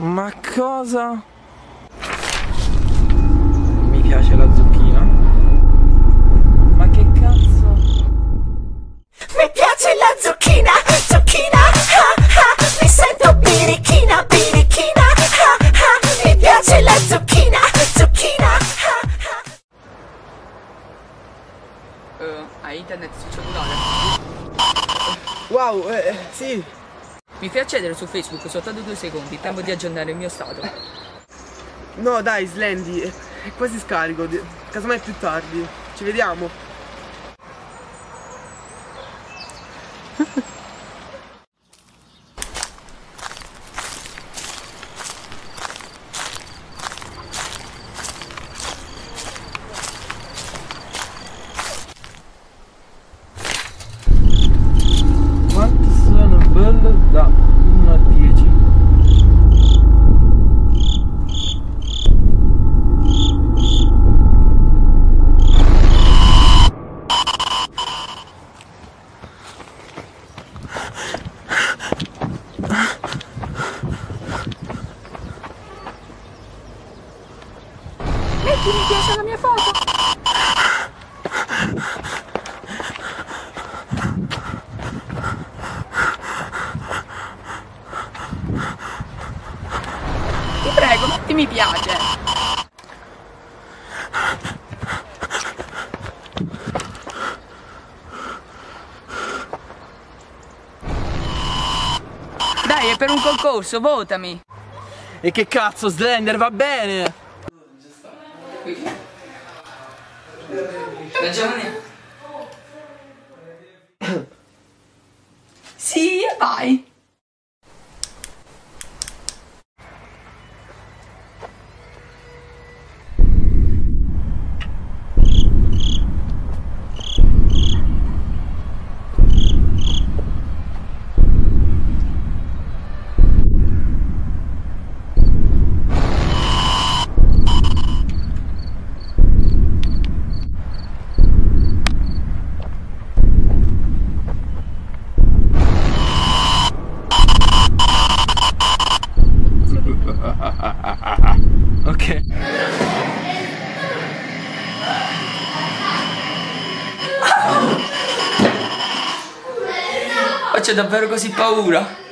Ma cosa? Mi piace la zucchina. Ma che cazzo? Mi piace la zucchina, zucchina, mi sento birichina, birichina, mi piace la zucchina, zucchina, Hai internet sul cellulare? Wow, sì. Mi fai accedere su Facebook soltanto 2 secondi, tempo di aggiornare il mio stato. No dai Slendy, è quasi scarico, casomai più tardi. Ci vediamo. Quanto sono bello da 1 a 10? metti mi piace alla mia foto. Ti prego, metti mi piace. Dai, è per un concorso, votami. E che cazzo Slender, va bene! Da giovane. Sì, vai. Ok. Faccio davvero così paura?